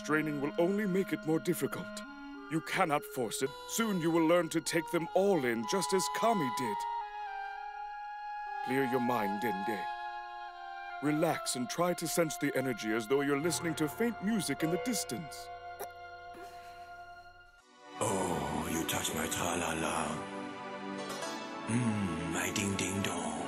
straining will only make it more difficult. You cannot force it. Soon you will learn to take them all in, just as Kami did. Clear your mind, Dende. Relax and try to sense the energy as though you're listening to faint music in the distance. Oh, you touch my tra-la-la. My ding-ding-dong.